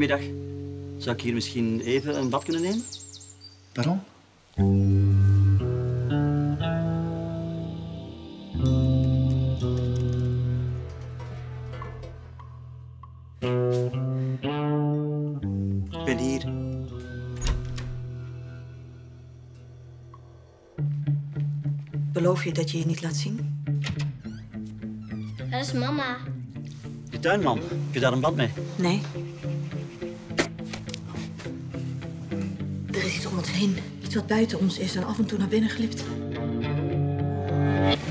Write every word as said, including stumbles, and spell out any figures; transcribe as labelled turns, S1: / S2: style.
S1: Goedemiddag. Zou ik hier misschien even een bad kunnen nemen?
S2: Pardon?
S1: Ik ben hier.
S3: Beloof je dat je je niet laat zien?
S4: Dat is mama.
S1: De tuinman. Heb je daar een bad mee?
S3: Nee. Er is iets om ons heen. Iets wat buiten ons is en af en toe naar binnen glipt.